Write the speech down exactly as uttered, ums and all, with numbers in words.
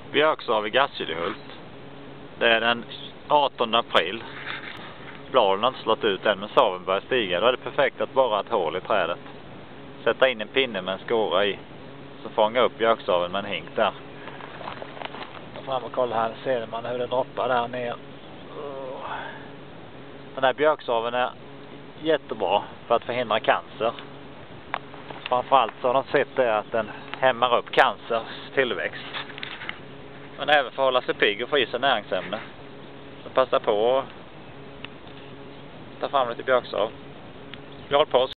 Björksav i Gassylehult. Det är den artonde april. Bladen har inte slått ut än, men saven börjar stiga. Då är det perfekt att borra ett hål i trädet. Sätta in en pinne med en skåra i. Så fånga upp björksaven med en hink där. Fram och kolla här, ser man hur det droppar där ner. Den här björksaven är jättebra för att förhindra cancer. Framförallt så har de sett det att den hämmar upp cancers tillväxt. Men även för att hålla sig pigg och få i sig näringsämne. Så passa på att ta fram lite björksav. Glad påsk!